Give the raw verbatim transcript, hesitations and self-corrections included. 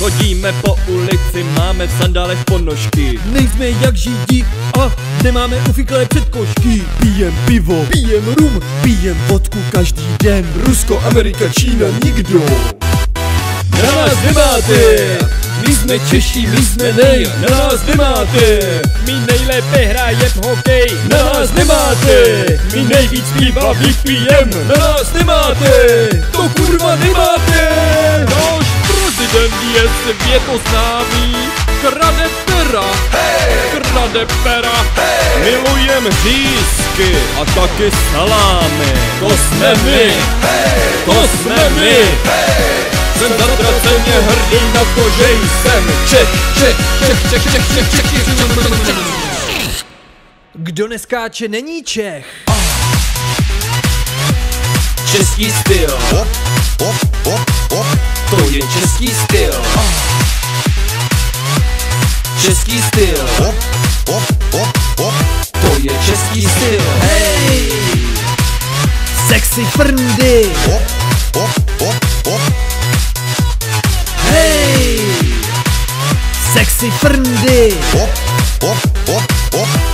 chodíme po ulici, máme v sandálech ponožky. Nejsme jak židi a nemáme ufiklé předkošky. Pijem pivo, Pijem rum, pijem vodku každý den. Rusko, Amerika, Čína, nikdo Na nás nemáte, my jsme Češi, my jsme nej, na nás nemáte. My nejlépe hrajem hokej, na nás nemáte. My nejvíc piva vypijem, na nás nemáte. To kurva nemáte. Náš prezident je světoznámý, krade pera, hey! krade pera, hey! Milujem řízky a taky salámy. To jsme my, hey! to jsme my. Hey! Jsem zatraceně hrdý na to, že jsem Čech, Čech, Čech, Čech, Čech, Čech, Čech, Čech, Čech. Kdo neskáče, není Čech. Český styl, Hop, hop, hop, hop. to je český styl. Český styl, Hop, hop, hop, hop. to je český styl. Hej! Sexy frndy. Hop, hop, hop, hop. Hej! Sexy frndy. Hop, hop, hop, hop.